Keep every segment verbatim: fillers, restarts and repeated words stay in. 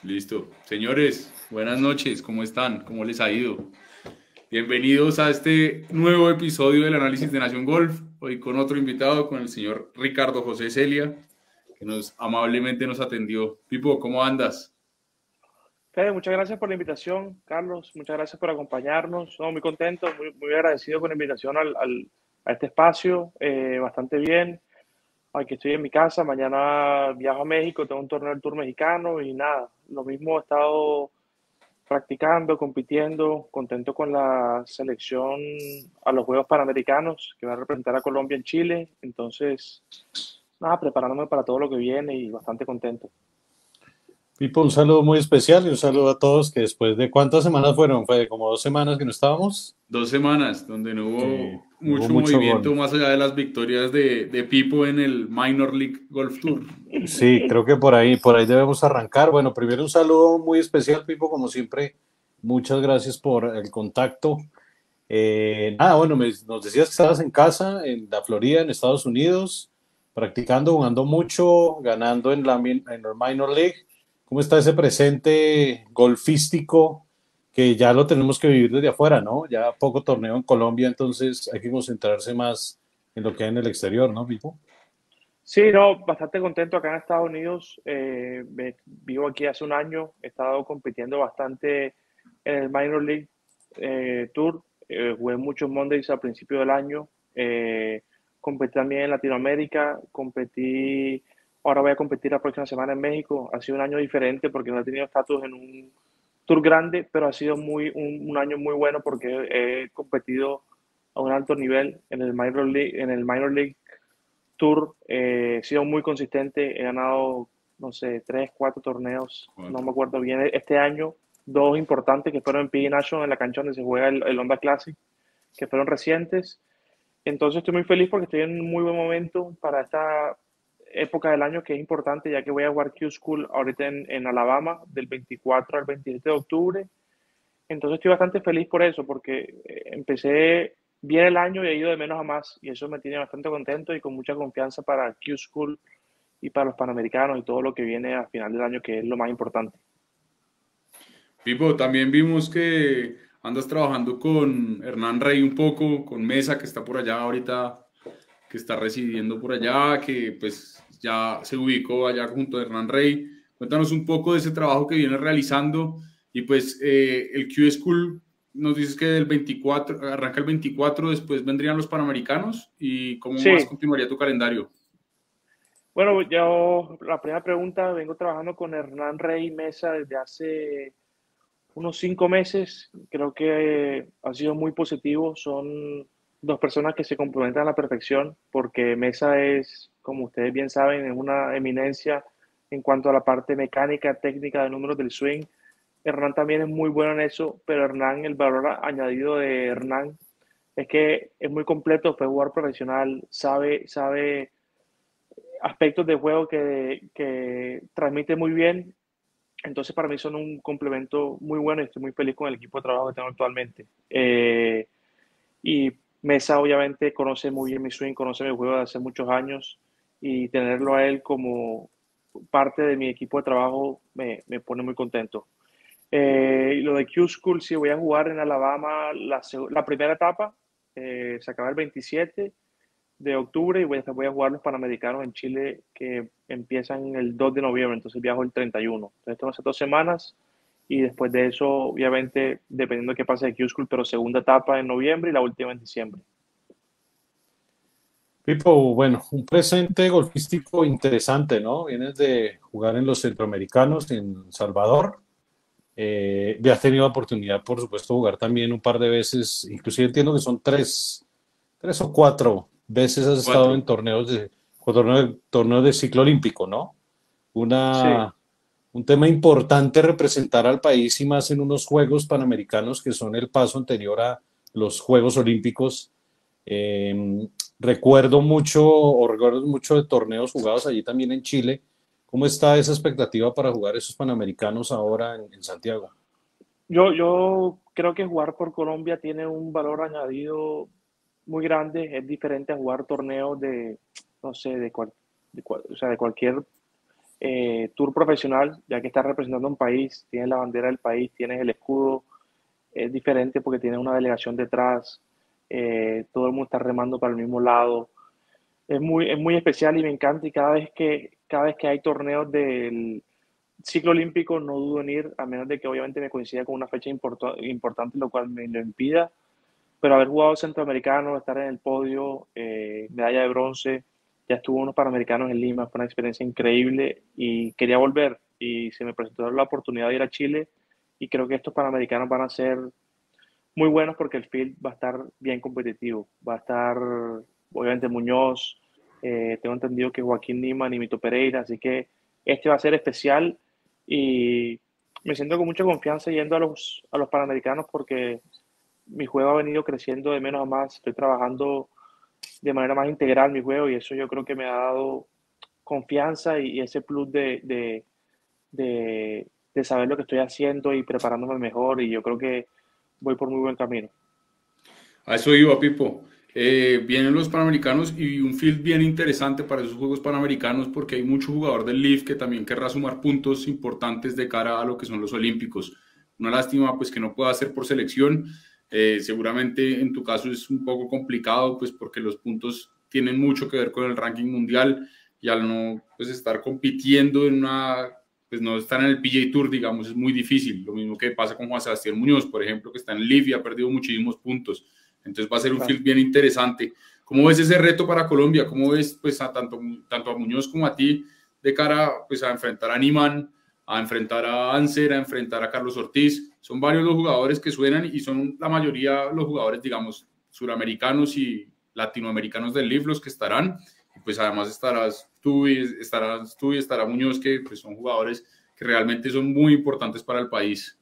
Listo. Señores, buenas noches, ¿cómo están? ¿Cómo les ha ido? Bienvenidos a este nuevo episodio del análisis de Nación Golf. Hoy con otro invitado, con el señor Ricardo José Celia, que nos amablemente nos atendió. Pipo, ¿cómo andas? Fede, muchas gracias por la invitación, Carlos. Muchas gracias por acompañarnos. No, muy contento, muy, muy agradecido con la invitación al, al- a este espacio. Eh, bastante bien. Aquí estoy en mi casa. Mañana viajo a México, tengo un torneo del Tour mexicano y nada. Lo mismo he estado practicando, compitiendo, contento con la selección a los Juegos Panamericanos que va a representar a Colombia en Chile. Entonces, nada, preparándome para todo lo que viene y bastante contento. Pipo, un saludo muy especial y un saludo a todos que después de cuántas semanas fueron, fue como dos semanas que no estábamos. Dos semanas donde no Sí, hubo hubo mucho mucho movimiento gol. más allá de las victorias de, de Pipo en el Minor League Golf Tour. Sí, creo que por ahí, por ahí debemos arrancar. Bueno, primero un saludo muy especial, Pipo, como siempre. Muchas gracias por el contacto. Eh, nada, bueno, me- nos decías que estabas en casa, en la Florida, en Estados Unidos, practicando, jugando mucho, ganando en la, min- en la Minor League. ¿Cómo está ese presente golfístico que ya lo tenemos que vivir desde afuera, ¿no? Ya poco torneo en Colombia, entonces hay que concentrarse más en lo que hay en el exterior, ¿no, Pipo? Sí, no, bastante contento acá en Estados Unidos. Eh, me- vivo aquí hace un año. He estado compitiendo bastante en el Minor League eh, Tour. Eh, jugué muchos Mondays al principio del año. Eh, competí también en Latinoamérica. Competí, ahora voy a competir la próxima semana en México. Ha sido un año diferente porque no he tenido estatus en un tour grande, pero ha sido muy, un, un año muy bueno porque he competido a un alto nivel en el Minor League, en el Minor League Tour. Eh, he sido muy consistente, he ganado, no sé, tres, cuatro torneos, no me Cuatro. acuerdo bien. Este año, dos importantes que fueron en P G A National, en la cancha donde se juega el, el Honda Classic, que fueron recientes. Entonces estoy muy feliz porque estoy en un muy buen momento para esta época del año que es importante, ya que voy a jugar Q School ahorita en, en Alabama, del veinticuatro al veintisiete de octubre. Entonces estoy bastante feliz por eso, porque eh, empecé bien el año y he ido de menos a más, y eso me tiene bastante contento y con mucha confianza para Q School y para los Panamericanos y todo lo que viene a final del año, que es lo más importante. Pipo, también vimos que andas trabajando con Hernán Rey un poco, con Mesa, que está por allá ahorita, que está residiendo por allá, que pues ya se ubicó allá junto a Hernán Rey. Cuéntanos un poco de ese trabajo que vienes realizando y pues eh, el Q School nos dices que el veinticuatro, arranca el veinticuatro, después vendrían los Panamericanos y cómo más Sí, continuaría tu calendario. bueno, yo la primera pregunta, vengo trabajando con Hernán Rey Mesa desde hace unos cinco meses. Creo que ha sido muy positivo. Son dos personas que se complementan a la perfección porque Mesa es, como ustedes bien saben, es una eminencia en cuanto a la parte mecánica, técnica de números del swing. Hernán también es muy bueno en eso, pero Hernán, el valor añadido de Hernán es que es muy completo, fue jugador profesional, sabe, sabe aspectos de juego que, que transmite muy bien. Entonces, para mí son un complemento muy bueno y estoy muy feliz con el equipo de trabajo que tengo actualmente. Eh, y Mesa, obviamente, conoce muy bien mi swing, conoce mi juego de hace muchos años y tenerlo a él como parte de mi equipo de trabajo me, me pone muy contento. Eh, y lo de Q School, sí, voy a jugar en Alabama la, la primera etapa, eh, se acaba el veintisiete de octubre y voy a, voy a jugar los Panamericanos en Chile que empiezan el dos de noviembre, entonces viajo el treinta y uno. Entonces tengo esas dos semanas y después de eso, obviamente, dependiendo de qué pase de Q-School, pero segunda etapa en noviembre y la última en diciembre. Pipo, bueno, un presente golfístico interesante, ¿no? Vienes de jugar en los centroamericanos en Salvador. Eh, ya has tenido oportunidad, por supuesto, de jugar también un par de veces, inclusive entiendo que son tres, tres o cuatro veces has estado en Cuatro. torneos de, torneos, torneos de ciclo olímpico, ¿no? Sí, Una, un tema importante representar al país y más en unos Juegos Panamericanos que son el paso anterior a los Juegos Olímpicos. Eh, recuerdo mucho, o recuerdo mucho de torneos jugados allí también en Chile. ¿Cómo está esa expectativa para jugar esos Panamericanos ahora en, en Santiago? yo, yo creo que jugar por Colombia tiene un valor añadido muy grande, es diferente a jugar torneos de, no sé, de, cual, de cual, o sea, de cualquier eh, tour profesional, ya que estás representando un país, tienes la bandera del país, tienes el escudo, es diferente porque tienes una delegación detrás, eh, todo el mundo está remando para el mismo lado. Es muy, es muy especial y me encanta y cada vez que, cada vez que hay torneos del ciclo olímpico no dudo en ir, a menos de que obviamente me coincida con una fecha importo- importante, lo cual me lo impida. Pero haber jugado centroamericano, estar en el podio, eh, medalla de bronce, ya estuvo unos panamericanos en Lima, fue una experiencia increíble y quería volver y se me presentó la oportunidad de ir a Chile y creo que estos panamericanos van a ser muy buenos porque el field va a estar bien competitivo, va a estar obviamente Muñoz, eh, tengo entendido que Joaquín Niman y Mito Pereira, así que este va a ser especial y me siento con mucha confianza yendo a los, a los panamericanos porque mi juego ha venido creciendo de menos a más, estoy trabajando de manera más integral mi juego y eso yo creo que me ha dado confianza y, y ese plus de, de, de, de, saber lo que estoy haciendo y preparándome mejor y yo creo que voy por muy buen camino. A eso iba, Pipo. Eh, vienen los Panamericanos y un field bien interesante para esos Juegos Panamericanos porque hay mucho jugador del L I F que también querrá sumar puntos importantes de cara a lo que son los Olímpicos. Una lástima pues que no pueda ser por selección. Eh, seguramente en tu caso es un poco complicado pues porque los puntos tienen mucho que ver con el ranking mundial y al no pues estar compitiendo en una, pues no estar en el P G A Tour, digamos, es muy difícil. Lo mismo que pasa con Juan Sebastián Muñoz, por ejemplo, que está en L I F y ha perdido muchísimos puntos. Entonces va a ser un Claro. field bien interesante. ¿Cómo ves ese reto para Colombia? ¿Cómo ves pues, a tanto, tanto a Muñoz como a ti de cara pues, a enfrentar a Niman, a enfrentar a Anser, a enfrentar a Carlos Ortiz? Son varios los jugadores que suenan y son la mayoría los jugadores, digamos, suramericanos y latinoamericanos del L I F los que estarán. Y pues además estarás tú y, estarás tú y estará Muñoz, que pues, son jugadores que realmente son muy importantes para el país.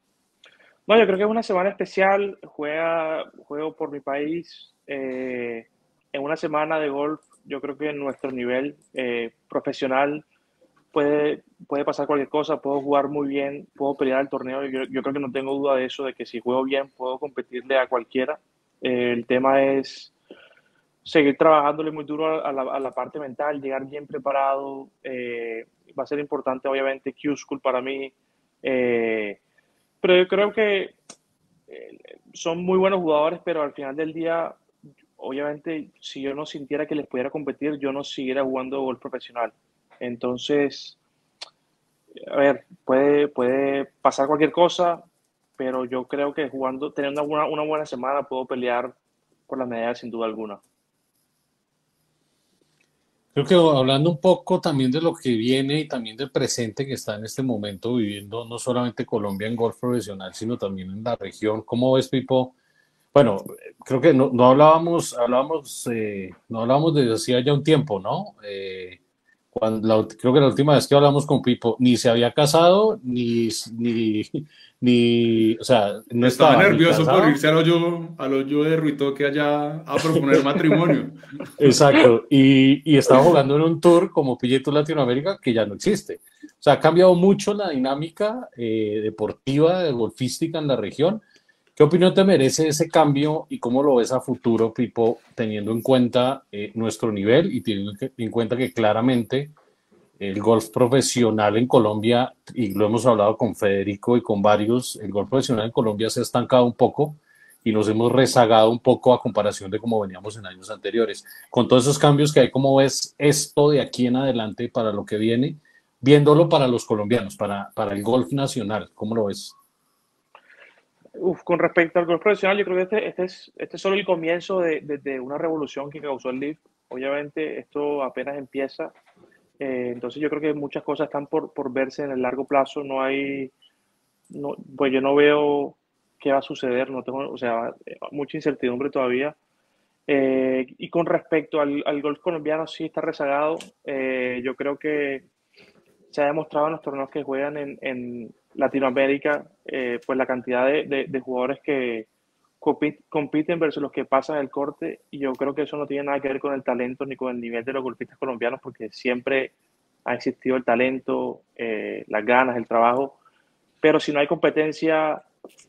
No, yo creo que es una semana especial. Juega, juego por mi país. Eh, en una semana de golf, yo creo que en nuestro nivel eh, profesional puede, puede pasar cualquier cosa. Puedo jugar muy bien, puedo pelear el torneo. Yo, yo creo que no tengo duda de eso, de que si juego bien puedo competirle a cualquiera. Eh, el tema es seguir trabajándole muy duro a la, a la parte mental, llegar bien preparado. Eh, va a ser importante, obviamente, Q-School para mí. Eh, pero yo creo que eh, son muy buenos jugadores, pero al final del día, obviamente, si yo no sintiera que les pudiera competir, yo no siguiera jugando golf profesional. Entonces, a ver, puede, puede pasar cualquier cosa, pero yo creo que jugando, teniendo una, una buena semana, puedo pelear por la medalla sin duda alguna. Creo que hablando un poco también de lo que viene y también del presente que está en este momento viviendo no solamente Colombia en golf profesional, sino también en la región. ¿Cómo ves, Pipo? Bueno, creo que no, no hablábamos, hablábamos, eh, no hablábamos desde hacía ya un tiempo, ¿no? Eh, cuando la, creo que la última vez que hablamos con Pipo, ni se había casado, ni, ni, ni, o sea, no Estaba estaba ni nervioso por casado. irse al hoyo, al hoyo de Ruitoque allá a proponer matrimonio. Exacto, y, y estaba jugando en un tour como P G A Tour Latinoamérica que ya no existe. O sea, ha cambiado mucho la dinámica eh, deportiva, golfística en la región. ¿Qué opinión te merece ese cambio y cómo lo ves a futuro, Pipo, teniendo en cuenta eh, nuestro nivel y teniendo en cuenta que claramente el golf profesional en Colombia, y lo hemos hablado con Federico y con varios, el golf profesional en Colombia se ha estancado un poco y nos hemos rezagado un poco a comparación de cómo veníamos en años anteriores? Con todos esos cambios que hay, ¿cómo ves esto de aquí en adelante para lo que viene, viéndolo para los colombianos, para, para el golf nacional? ¿Cómo lo ves? Uf, con respecto al golf profesional, yo creo que este, este, es, este es solo el comienzo de, de, de una revolución que causó el L I F. Obviamente, esto apenas empieza. Eh, entonces, yo creo que muchas cosas están por, por verse en el largo plazo. No hay, no, pues yo no veo qué va a suceder. No tengo, o sea, mucha incertidumbre todavía. Eh, y con respecto al, al golf colombiano, sí está rezagado. Eh, yo creo que se ha demostrado en los torneos que juegan en, en Latinoamérica, eh, pues la cantidad de, de, de jugadores que compiten versus los que pasan el corte, y yo creo que eso no tiene nada que ver con el talento ni con el nivel de los golfistas colombianos, porque siempre ha existido el talento, eh, las ganas, el trabajo, pero si no hay competencia,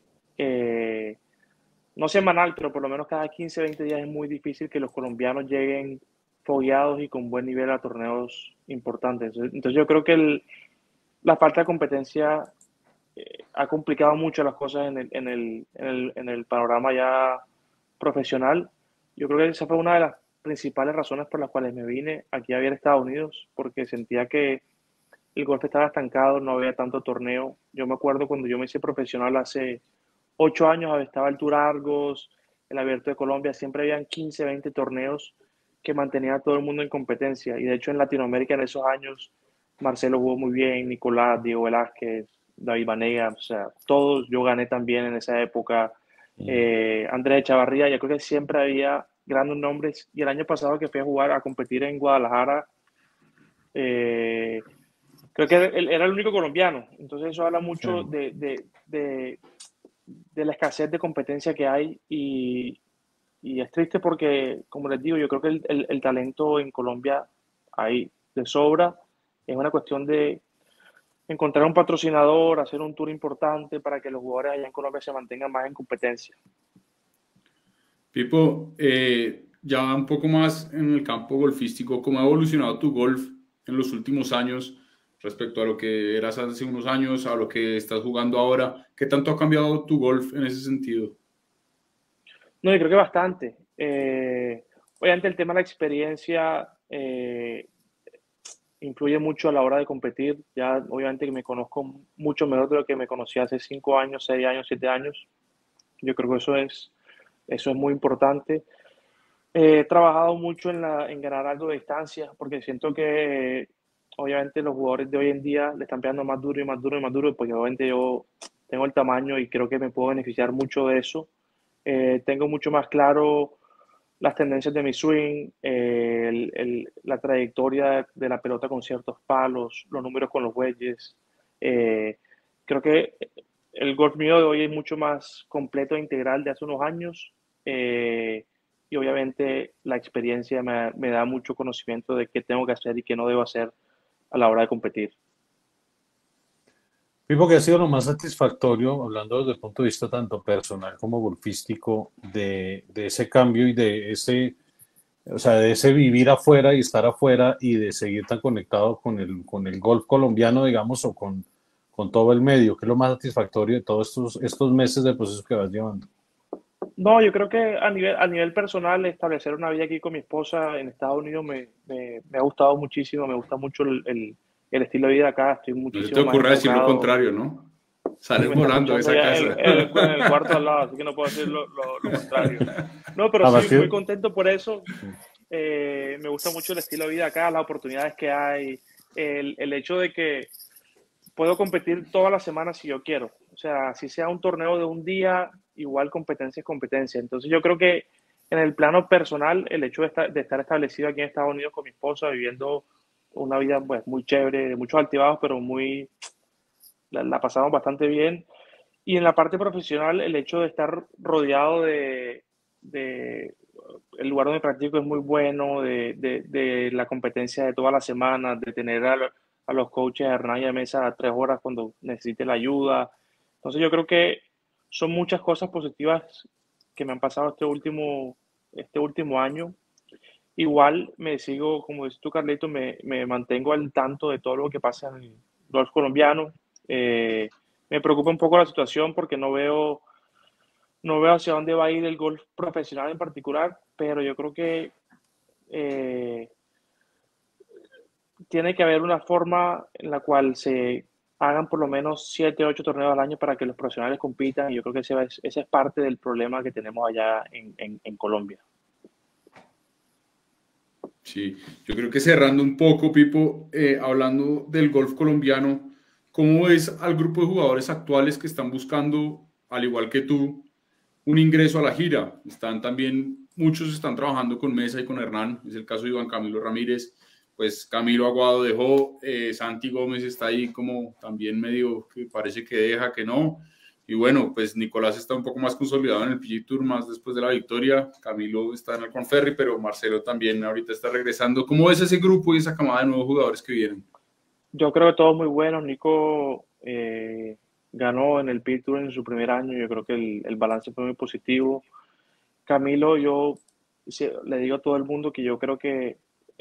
eh, no semanal, pero por lo menos cada quince, veinte días es muy difícil que los colombianos lleguen fogueados y con buen nivel a torneos importantes. Entonces yo creo que el, la falta de competencia eh, ha complicado mucho las cosas en el, en, el, en, el, en el panorama ya profesional. Yo creo que esa fue una de las principales razones por las cuales me vine aquí a vivir a Estados Unidos, porque sentía que el golf estaba estancado, no había tanto torneo. Yo me acuerdo cuando yo me hice profesional hace ocho años, estaba el Tour Argos, el Abierto de Colombia, siempre habían quince, veinte torneos que mantenía a todo el mundo en competencia. Y de hecho en Latinoamérica en esos años, Marcelo jugó muy bien, Nicolás, Diego Velázquez, David Vanega, o sea, todos, yo gané también en esa época. Eh, Andrés Chavarría, yo creo que siempre había grandes nombres. Y el año pasado que fui a jugar, a competir en Guadalajara, eh, creo que él era el único colombiano. Entonces eso habla mucho Sí. de, de, de, de la escasez de competencia que hay y, y es triste porque, como les digo, yo creo que el, el, el talento en Colombia hay de sobra. Es una cuestión de encontrar un patrocinador, hacer un tour importante para que los jugadores allá en Colombia se mantengan más en competencia. Pipo, eh, ya un poco más en el campo golfístico, ¿cómo ha evolucionado tu golf en los últimos años respecto a lo que eras hace unos años, a lo que estás jugando ahora? ¿Qué tanto ha cambiado tu golf en ese sentido? No, yo creo que bastante. Eh, obviamente el tema de la experiencia eh, influye mucho a la hora de competir. Ya obviamente que me conozco mucho mejor de lo que me conocí hace cinco años, seis años, siete años. Yo creo que eso es, eso es muy importante. Eh, he trabajado mucho en, la, en ganar algo de distancia, porque siento que obviamente los jugadores de hoy en día le están pegando más duro y más duro y más duro, porque obviamente yo tengo el tamaño y creo que me puedo beneficiar mucho de eso. Eh, tengo mucho más claro las tendencias de mi swing, eh, el, el, la trayectoria de la pelota con ciertos palos, los números con los wedges. Eh, creo que el golf mío de hoy es mucho más completo e integral de hace unos años. Eh, y obviamente la experiencia me, me, da mucho conocimiento de qué tengo que hacer y qué no debo hacer a la hora de competir. Pipo, ¿que ha sido lo más satisfactorio, hablando desde el punto de vista tanto personal como golfístico, de, de ese cambio y de ese, o sea, de ese vivir afuera y estar afuera y de seguir tan conectado con el, con el golf colombiano, digamos, o con, con todo el medio? ¿Qué es lo más satisfactorio de todos estos, estos meses de proceso que vas llevando? No, yo creo que a nivel, a nivel personal, establecer una vida aquí con mi esposa en Estados Unidos me, me, me ha gustado muchísimo, me gusta mucho el, el, el estilo de vida acá, estoy No se te muchísimo más ocurra decir lo enfocado. contrario, ¿no? Sí, Sales me está volando de escuchando esa ya el, casa. el, en el cuarto al lado, así que no puedo decir lo, lo, lo contrario. No, pero Además sí, muy que, contento por eso. Eh, me gusta mucho el estilo de vida acá, las oportunidades que hay, el, el hecho de que puedo competir todas las semanas si yo quiero. O sea, si sea un torneo de un día, igual competencia es competencia. Entonces yo creo que en el plano personal, el hecho de estar, de estar establecido aquí en Estados Unidos con mi esposa, viviendo una vida pues muy chévere, de muchos altibajos, pero muy, la, la pasamos bastante bien. Y en la parte profesional, el hecho de estar rodeado de, de el lugar donde practico es muy bueno, de, de, de la competencia de todas las semanas, de tener a, a los coaches de Hernán y de Mesa a tres horas cuando necesite la ayuda. Entonces yo creo que son muchas cosas positivas que me han pasado este último, este último año. Igual me sigo, como dices tú, Carlito, me, me mantengo al tanto de todo lo que pasa en el golf colombiano. Eh, me preocupa un poco la situación porque no veo, no veo hacia dónde va a ir el golf profesional en particular, pero yo creo que eh, tiene que haber una forma en la cual se hagan por lo menos siete, ocho torneos al año para que los profesionales compitan y yo creo que ese es, ese es parte del problema que tenemos allá en, en, en Colombia. Sí, yo creo que cerrando un poco, Pipo, eh, hablando del golf colombiano, ¿cómo ves al grupo de jugadores actuales que están buscando, al igual que tú, un ingreso a la gira? Están también, muchos están trabajando con Mesa y con Hernán, es el caso de Iván Camilo Ramírez, pues Camilo Aguado dejó, eh, Santi Gómez está ahí como también medio que parece que deja, que no. Y bueno, pues Nicolás está un poco más consolidado en el P G Tour, más después de la victoria. Camilo está en el Conferry, pero Marcelo también ahorita está regresando. ¿Cómo ves ese grupo y esa camada de nuevos jugadores que vienen? Yo creo que todos muy buenos. Nico eh, ganó en el P G Tour en su primer año. Yo creo que el, el balance fue muy positivo. Camilo, yo sí, le digo a todo el mundo que yo creo que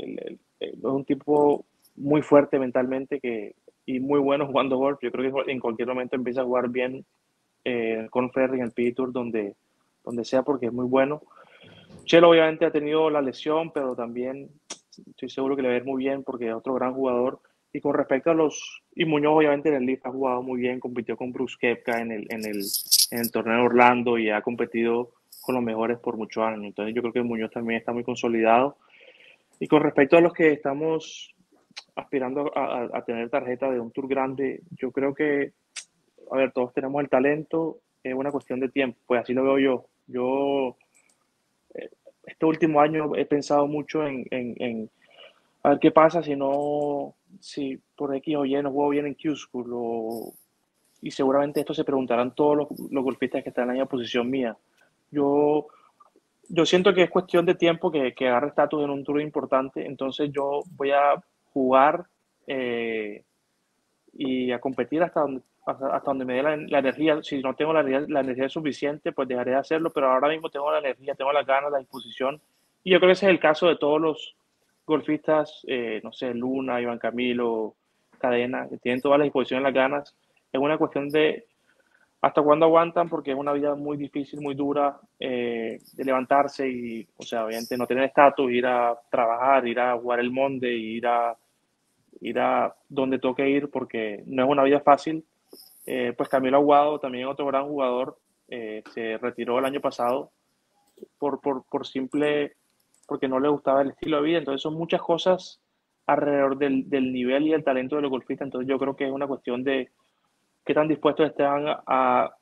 el, el, el, es un tipo muy fuerte mentalmente que, y muy bueno jugando golf. Yo creo que en cualquier momento empieza a jugar bien eh, con Ferry en el P G A Tour, donde, donde sea, porque es muy bueno. Chelo obviamente ha tenido la lesión, pero también estoy seguro que le va a ir muy bien porque es otro gran jugador. Y con respecto a los... Y Muñoz obviamente en el Leaf ha jugado muy bien, compitió con Brooks Koepka en el, en el, en el torneo de Orlando y ha competido con los mejores por muchos años. Entonces yo creo que Muñoz también está muy consolidado. Y con respecto a los que estamos aspirando a, a tener tarjeta de un tour grande, yo creo que, a ver, todos tenemos el talento, es una cuestión de tiempo, pues así lo veo yo. Yo, eh, este último año he pensado mucho en, en, en a ver qué pasa si no, si por X o Y no juego bien en Q-School, o, y seguramente esto se preguntarán todos los, los golfistas que están en la misma posición mía. Yo, yo siento que es cuestión de tiempo que, que agarre estatus en un tour importante, entonces yo voy a jugar eh, y a competir hasta donde, hasta, hasta donde me dé la, la energía. Si no tengo la, la energía suficiente, pues dejaré de hacerlo, pero ahora mismo tengo la energía, tengo las ganas, la disposición, y yo creo que ese es el caso de todos los golfistas, eh, no sé, Luna, Iván Camilo, Cadena, que tienen toda la disposición y las ganas. Es una cuestión de hasta cuándo aguantan, porque es una vida muy difícil, muy dura, eh, de levantarse y, o sea, obviamente no tener estatus, ir a trabajar, ir a jugar el Monday, ir a, ir a donde toque ir, porque no es una vida fácil. Eh, pues Camilo Aguado, también otro gran jugador, eh, se retiró el año pasado por, por, por simple, porque no le gustaba el estilo de vida. Entonces son muchas cosas alrededor del, del nivel y el talento de los golfistas. Entonces yo creo que es una cuestión de qué tan dispuestos están a, a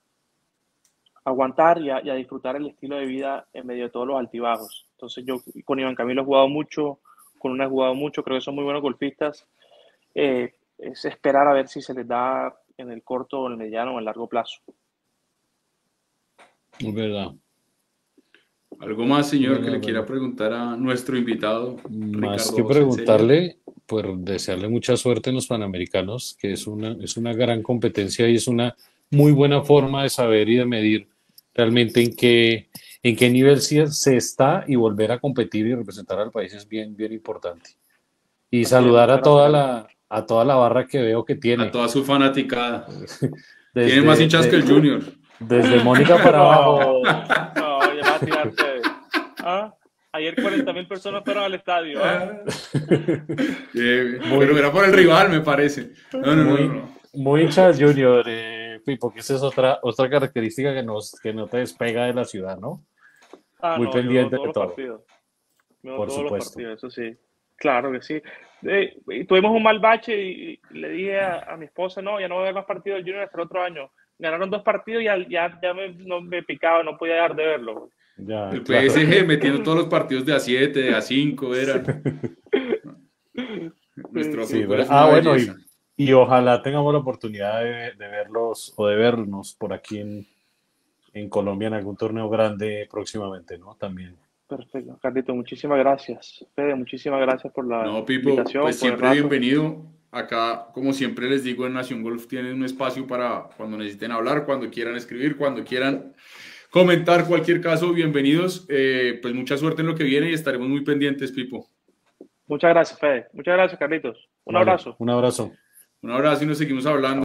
aguantar y a, y a disfrutar el estilo de vida en medio de todos los altibajos. Entonces yo con Iván Camilo he jugado mucho, con Luna he jugado mucho, creo que son muy buenos golfistas. Eh, es esperar a ver si se les da en el corto, en el mediano o en el largo plazo. Es verdad. ¿Algo más, señor, Bueno, que le bueno. quiera preguntar a nuestro invitado, Más Ricardo que José Celia? preguntarle, pues desearle mucha suerte en los Panamericanos, que es una, es una gran competencia y es una muy buena forma de saber y de medir realmente en qué, en qué nivel sí se está, y volver a competir y representar al país es bien, bien importante. Y Así es, saludar muchas a toda gracias. la, a toda la barra que veo que A tiene, toda su fanaticada. Tiene más desde, hinchas que de- el Junior. desde Mónica para No, abajo. no, ya va a tirarte. ¿Ah? Ayer cuarenta mil personas fueron al estadio. ¿Ah? Eh, pero Muy, era por el rival, me parece. No, no, no, muy, no. muy hincha del Junior, eh, Pipo, que esa es otra, otra característica que, nos, que no te despega de la ciudad, ¿no? Ah, Muy no, yo veo pendiente todos de los todo, partidos. Yo veo por todos los supuesto. partidos, eso sí. Claro que sí. Eh, y tuvimos un mal bache y, y le dije a, a mi esposa, no, ya no voy a ver más partidos del Junior hasta el otro año. Ganaron dos partidos y ya, ya, ya me, no, me picaba, no podía dejar de verlo. Ya, El claro. P S G metiendo todos los partidos de a siete, de a cinco eran. Sí, Nuestro sí. Sí, fútbol ¿verdad? es Ah, una bueno, belleza. y, y ojalá tengamos la oportunidad de, de verlos o de vernos por aquí en, en Colombia en algún torneo grande próximamente, ¿no? También. Perfecto, Carlito, muchísimas gracias. Fede, muchísimas gracias por la No, Pipo, invitación, pues por el siempre rato. bienvenido. Acá, como siempre les digo, en Nación Golf tienen un espacio para cuando necesiten hablar, cuando quieran escribir, cuando quieran comentar cualquier caso, bienvenidos. Eh, pues mucha suerte en lo que viene y estaremos muy pendientes, Pipo. Muchas gracias, Fede. Muchas gracias, Carlitos. Un Vale, abrazo. un abrazo. Un abrazo y nos seguimos hablando.